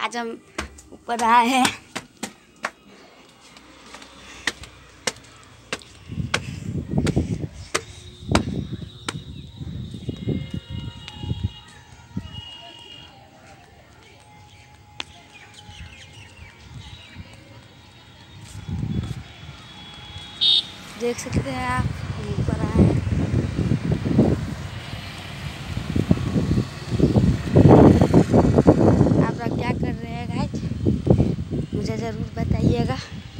आज हम ऊपर आए हैं। देख सकते हैं आप, ऊपर आए हैं। आप लोग क्या कर रहे हैं गाइस, मुझे ज़रूर बताइएगा।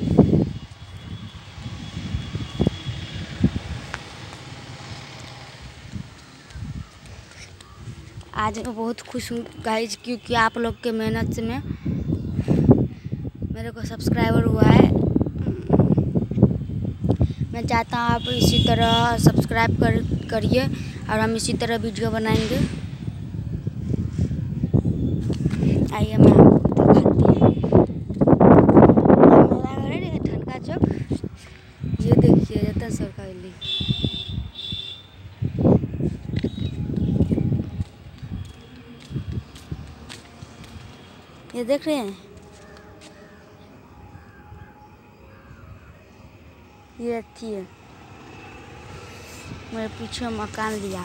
आज मैं बहुत खुश हूँ गाइस, क्योंकि आप लोग के मेहनत से मेरे को सब्सक्राइबर हुआ है। मैं चाहता हूँ आप इसी तरह सब्सक्राइब करिए और हम इसी तरह वीडियो बनाएंगे। आइए मैं आपको दिखाती हूँ। मेरा घर है ठनका चौक। ये देखिए रतन सर का गली। ये देख रहे हैं, ये अच्छी है। मेरे पीछे मकान लिया।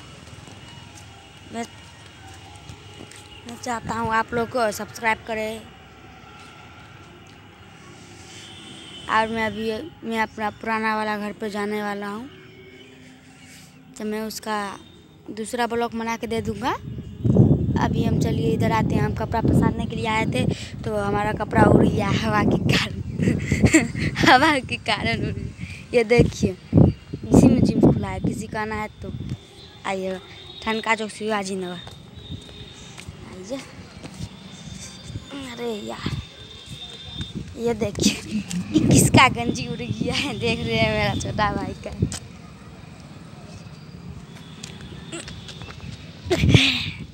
मैं चाहता हूँ आप लोग को सब्सक्राइब करें। और मैं अपना पुराना वाला घर पे जाने वाला हूँ, तो मैं उसका दूसरा ब्लॉग बना के दे दूँगा। अभी हम चलिए इधर आते हैं। हम कपड़ा पसारने के लिए आए थे, तो हमारा कपड़ा उड़ गया हवा के कारण। हवा के कारण उड़ गया। ये देखिए, इसी में जिम खुला है। किसी का आना है तो आइएगा। ठनका चौक शिवाजी नगर आइए। अरे यार, ये देखिए ये किसका गंजी उड़ गया है। देख रहे हैं, मेरा छोटा भाई का।